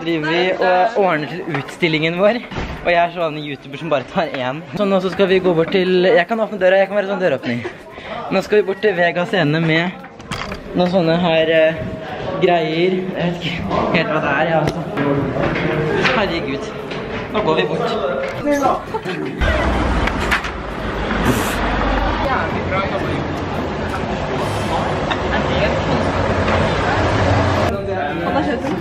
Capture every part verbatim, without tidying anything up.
driver vi og ordner til utstillingen vår. Og jeg er sånn YouTuber som bare tar en. Så nå så skal vi gå bort til... Jeg kan åpne døra, jeg kan være sånn døråpning. Nå skal vi bort til Vega scene med noen sånne her uh, greier. Jeg vet ikke helt hva det er, ja. Altså. Herregud. Nå går vi bort. Jævlig bra jobba. Han har kjøpt den.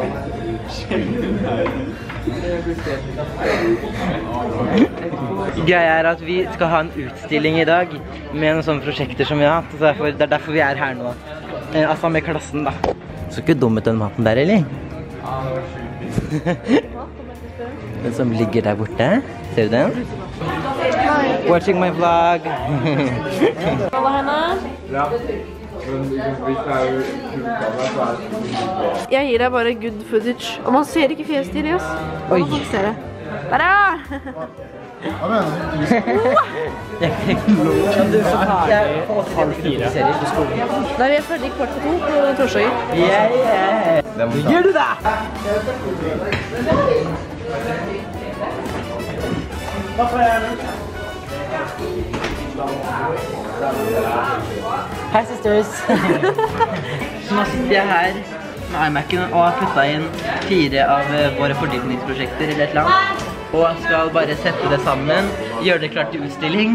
Greia er at vi skal ha en utstilling i dag med noen sånne prosjekter som vi har hatt. Så derfor, det er derfor vi er her nå. Eh, altså med klassen da. Så ikke dum ut den maten der, eller? Den som ligger der borte. Ser du den? Watching my vlog. Hva henne? Ja. Jeg gir deg bare good footage. Og man ser ikke fjeset til, ass. Oi. Man får se det. Der er det! Hva mener du? Du får ta halv fire på skolen. Nei, vi er ferdig kvart på to på torsdager. Yeah, yeah. Gjør du det? Hei, sisters! Så nå sitter jeg her med iMac'en og har puttet inn fire av våre fordypningsprosjekter eller et eller annet. Og skal bare sette det sammen, gjøre det klart til utstilling.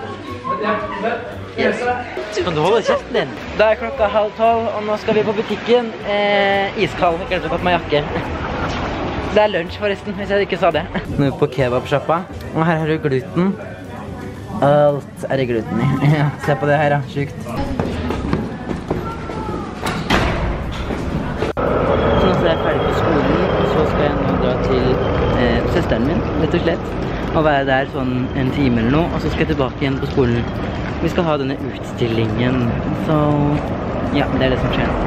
Yes. Kan du holde kjeften din? Da er klokka halv tolv, og nå skal vi på butikken. Eh, iskald, jeg har kanskje tatt meg jakke. Det er lunsj forresten, hvis jeg ikke sa det. Nå er vi på kebabshoppa, og her har du gluten. Alt er i gluten i. Ja, se på det her da, sykt. Så nå er jeg ferdig på skolen, og så skal jeg nå dra til eh, søsteren min, rett og slett. Og være der sånn en time eller noe, og så skal jeg tilbake igjen på skolen. Vi skal ha denne utstillingen, så ja, det er det som skjer.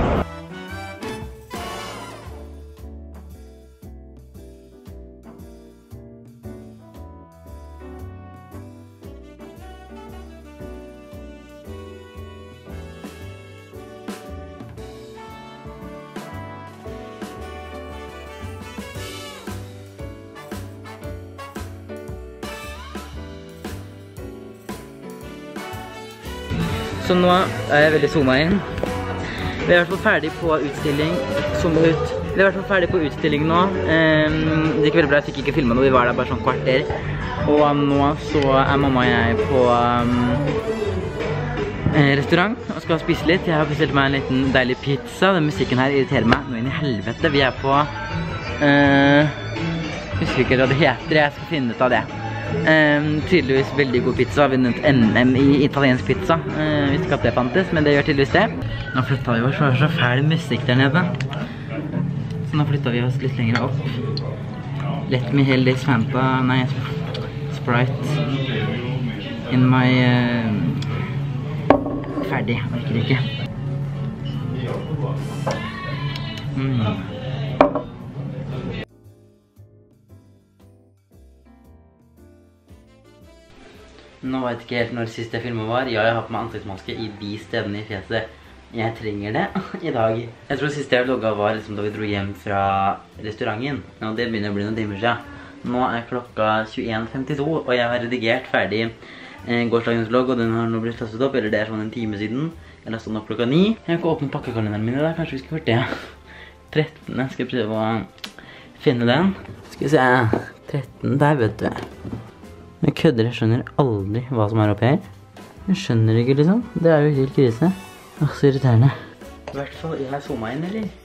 Så nå er jeg veldig zoomet inn. Vi er i hvert fall ferdig på utstilling. Zoom ut. Vi er i hvert fall ferdig på utstilling nå. Um, det gikk veldig bra, jeg fikk ikke filmet noe, vi var der bare sånn kvarter. Og nå så er mamma og jeg på um, restaurant og skal spise litt. Jeg har bestilt meg en liten deilig pizza. Den musikken her irriterer meg nå inn i helvete. Vi er på... Uh, jeg husker ikke hva det heter, jeg skal finne ut av det. Um, tydeligvis veldig god pizza, vi har vunnet N M i italiensk pizza. uh, Visste ikke at det fantes, men det gjør tydeligvis det. Nå flyttet vi oss, det var så fæl musikk der nede. Så nå flyttet vi oss litt lenger opp. Let me heal this Fanta, nei, Sprite in my uh, ferdig, jeg orker ikke. mm. Nå vet jeg ikke helt når sist jeg filmet var. Ja, jeg har på meg ansiktsmaske i de stedene i fjeset. Jeg trenger det i dag. Jeg tror sist jeg vlogget var liksom da vi dro hjem fra restauranten. Og det begynner å bli noen timer siden. Nå er klokka tjueen femtito, og jeg har redigert ferdig eh, gårsdagens vlogg, og den har nå blitt lastet opp, eller det er sånn en time siden. Jeg lastet den opp klokka ni. Jeg kan åpne pakkekalenderen min i dag, kanskje vi skal gjøre det. trettende, skal jeg prøve å finne den. Skal vi se, tretten, der vet du. Jeg kødder, jeg skjønner aldri hva som er oppi her. Jeg skjønner ikke liksom, det er jo helt krise. Åh, så irriterende. I hvert fall, jeg har zoomet inn, eller?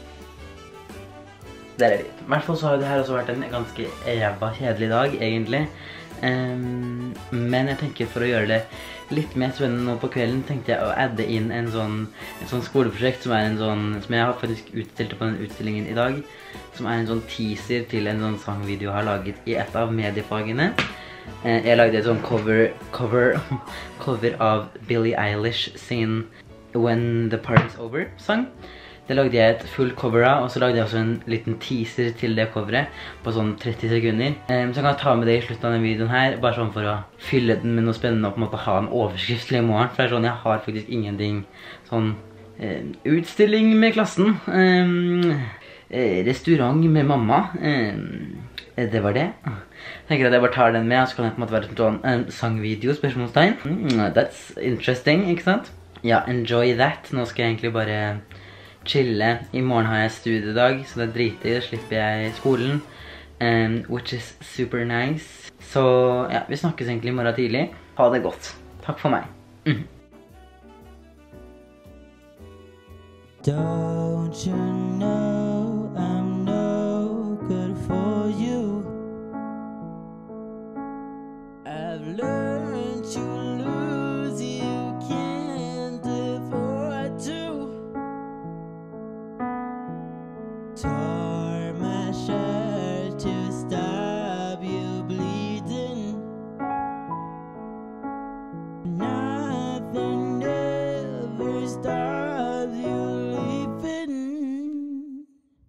Der er vi. I hvert fall så har det her også vært en ganske ræva kjedelig dag, egentlig. Um, men jeg tenker for å gjøre det litt mer spennende nå på kvelden, tenkte jeg å adde inn en sånn, en sånn skoleprosjekt som er en sånn, som jeg har faktisk utstilt på den utstillingen i dag, som er en sånn teaser til en sånn sangvideo jeg har laget i et av mediefagene. Uh, jeg lagde et sånn cover, cover, cover av Billie Eilish sin When the Party's Over sang. Det lagde jeg et full cover av, og så lagde jeg også en liten teaser til det coveret på sånn tretti sekunder. Um, så jeg kan ta med det i slutten av den videoen her, bare sånn for å fylle den med noe spennende og på en måte ha en overskrift til i morgen. For det er sånn, jeg har faktisk ingenting sånn uh, utstilling med klassen. Um, eh, restaurant med mamma. Eh, det var det. Jeg tenker at jeg bare tar den med, og så kan det på en måte være sånn en sangvideo, spørsmålstegn. Mm, that's interesting, ikke sant? Ja, enjoy that. Nå skal jeg egentlig bare chille. I morgen har jeg studiedag, så det driter, slipper jeg skolen. Um, which is super nice. Så ja, vi snakkes egentlig i morgen tidlig. Ha det godt. Takk for meg. Mm. Don't you know I'm no good for you? I've learned to lose, you can't afford to. Tore my shirt to stop you bleeding. Now